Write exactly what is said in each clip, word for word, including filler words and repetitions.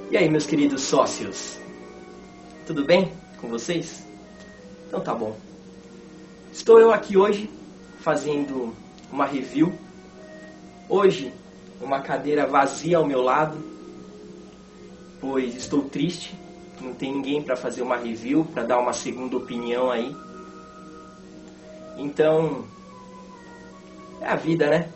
E aí, meus queridos sócios? Tudo bem com vocês? Então tá bom. Estou eu aqui hoje fazendo uma review. Hoje, uma cadeira vazia ao meu lado, pois estou triste. Não tem ninguém para fazer uma review, para dar uma segunda opinião aí. Então, é a vida, né?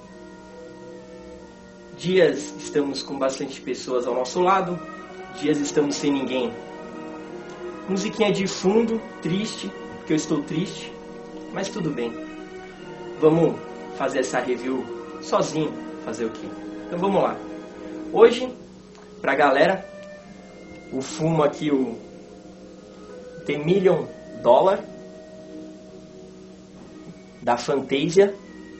Dias estamos com bastante pessoas ao nosso lado, dias estamos sem ninguém. Musiquinha de fundo, triste, porque eu estou triste, mas tudo bem. Vamos fazer essa review sozinho, fazer o quê? Então vamos lá. Hoje, pra galera, o fumo aqui, o The Million Dollar, da Fantasia.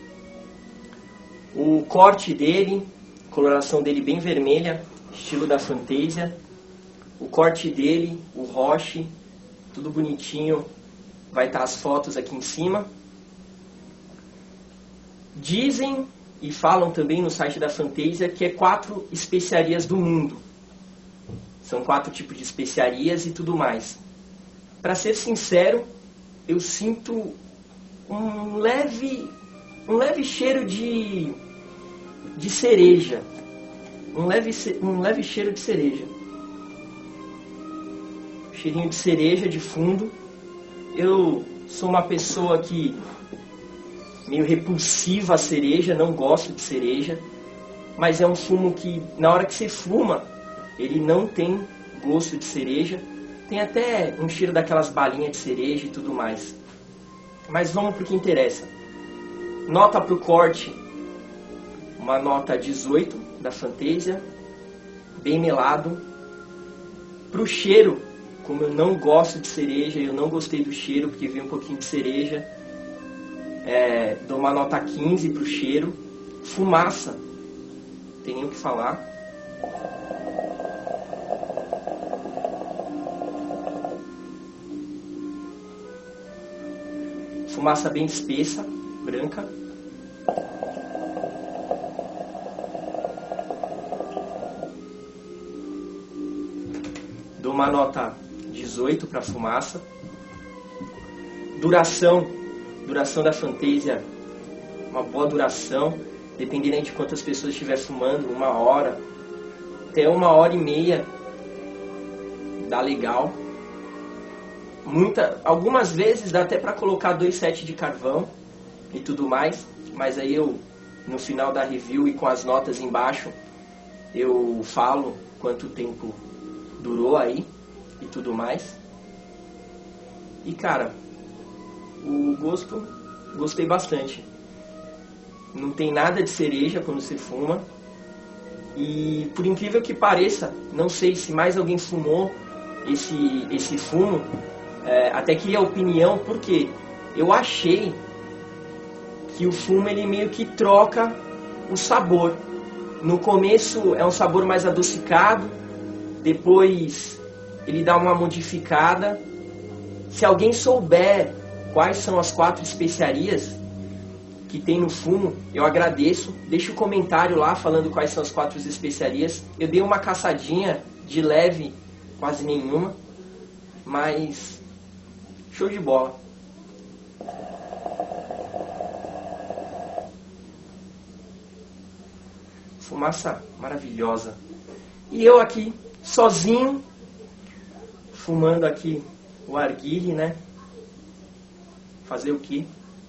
O corte dele, coloração dele bem vermelha, estilo da Fantasia. O corte dele, o Roche, tudo bonitinho. Vai estar as fotos aqui em cima. Dizem e falam também no site da Fantasia que é quatro especiarias do mundo. São quatro tipos de especiarias e tudo mais. Para ser sincero, eu sinto um leve, um leve cheiro de, de cereja. Um leve, um leve cheiro de cereja. Cheirinho de cereja de fundo. Eu sou uma pessoa que meio repulsiva a cereja, não gosto de cereja. Mas é um fumo que, na hora que você fuma, ele não tem gosto de cereja. Tem até um cheiro daquelas balinhas de cereja e tudo mais. Mas vamos para o que interessa. Nota para o corte. Uma nota dezoito da Fantasia. Bem melado. Para o cheiro, como eu não gosto de cereja, eu não gostei do cheiro porque veio um pouquinho de cereja. É, dou uma nota quinze para o cheiro. Fumaça. Tem nem o que falar. Fumaça bem espessa, branca. Dou uma nota dezoito para a fumaça. Duração, duração da Fantasia, uma boa duração, dependendo de quantas pessoas estiver fumando, uma hora, até uma hora e meia, dá legal. Muita, algumas vezes dá até para colocar dois sets de carvão e tudo mais, mas aí eu, no final da review e com as notas embaixo, eu falo quanto tempo durou aí e tudo mais. E cara, o gosto, gostei bastante. Não tem nada de cereja quando você fuma. E por incrível que pareça, não sei se mais alguém fumou esse, esse fumo. É, até queria opinião, porque eu achei que o fumo ele meio que troca o sabor. No começo é um sabor mais adocicado, depois ele dá uma modificada. Se alguém souber quais são as quatro especiarias que tem no fumo, eu agradeço. Deixa um comentário lá falando quais são as quatro especiarias. Eu dei uma caçadinha de leve, quase nenhuma, mas show de bola. Fumaça maravilhosa. E eu aqui, sozinho, fumando aqui o arguile, né? Fazer o quê?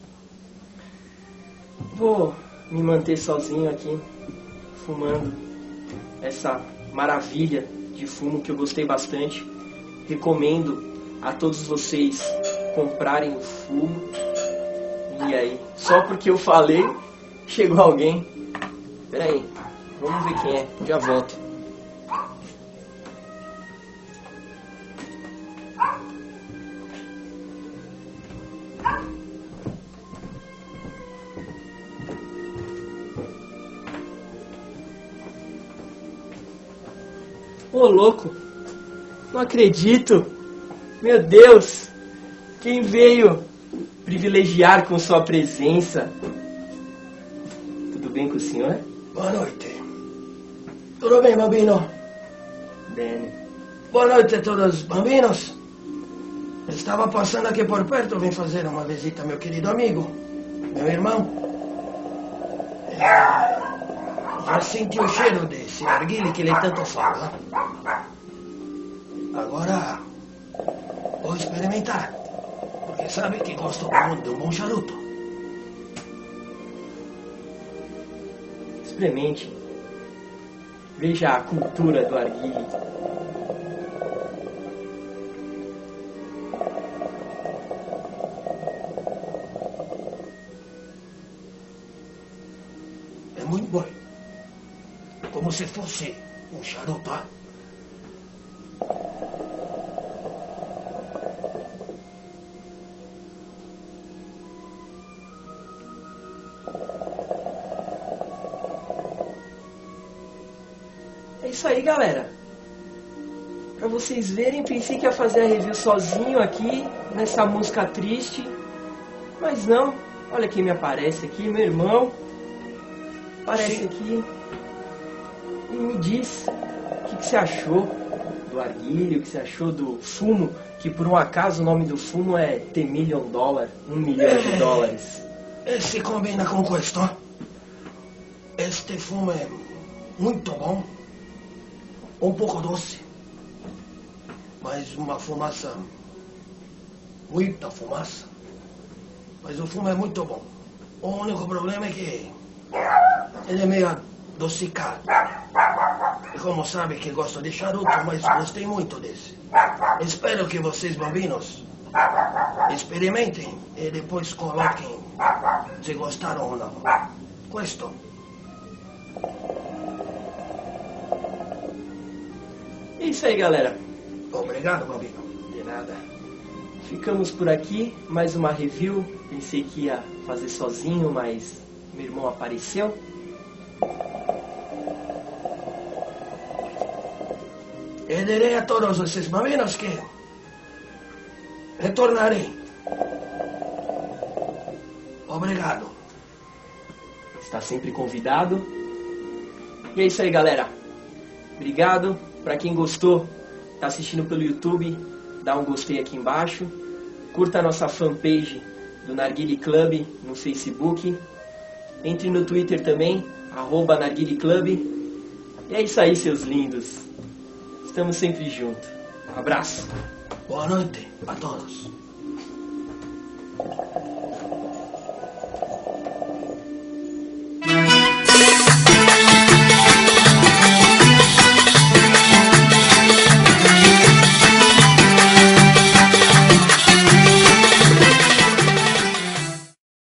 Vou me manter sozinho aqui, fumando essa maravilha de fumo que eu gostei bastante. Recomendo a todos vocês comprarem o fumo. E aí, só porque eu falei, chegou alguém. Pera aí, vamos ver quem é, já volto. Ô louco, não acredito. Meu Deus, quem veio privilegiar com sua presença? Tudo bem com o senhor? Boa noite. Tudo bem, bambino? Bene. Boa noite a todos os bambinos. Estava passando aqui por perto, vim fazer uma visita ao meu querido amigo, meu irmão. É, já senti o cheiro desse narguile que ele tanto fala. Agora vou experimentar, porque sabe que gosto muito de um bom charuto. Experimente. Veja a cultura do arguile. É muito bom. Como se fosse um charuto, ah? É isso aí, galera. Pra vocês verem, pensei que ia fazer a review sozinho aqui, nessa música triste. Mas não. Olha quem me aparece aqui, meu irmão. Aparece Sim. aqui. E me diz o que, que você achou do arguilho, o que você achou do fumo, que por um acaso o nome do fumo é The Million Dollar, um milhão de dólares. Esse combina com questo. Este fumo é muito bom. Um pouco doce. Mas uma fumaça. Muita fumaça. Mas o fumo é muito bom. O único problema é que ele é meio adocicado. E como sabe que gosto de charuto, mas gostei muito desse. Espero que vocês, bambinos, experimentem e depois coloquem se gostaram ou não. Questo. É isso aí, galera. Obrigado, bambino. De nada. Ficamos por aqui, mais uma review. Pensei que ia fazer sozinho, mas meu irmão apareceu. E direi a todos esses bambinos que retornarei. Obrigado. Está sempre convidado. E é isso aí, galera. Obrigado. Para quem gostou, tá assistindo pelo YouTube, dá um gostei aqui embaixo. Curta a nossa fanpage do Narguile Club no Facebook. Entre no Twitter também, arroba Narguile Club. E é isso aí, seus lindos. Estamos sempre juntos. Um abraço. Boa noite a todos.